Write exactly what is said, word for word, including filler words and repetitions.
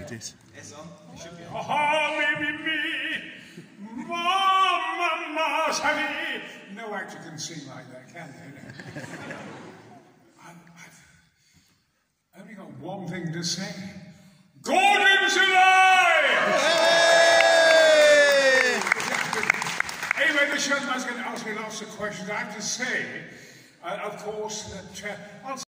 it. It's on. It should be on. Oh, baby me, mama, mama, honey. No actor can sing like that, can they? I've, I've only got one thing to say. Gordon's alive! Anyway, this young man's going to ask me lots of questions. I have to say, uh, of course, that uh, I'll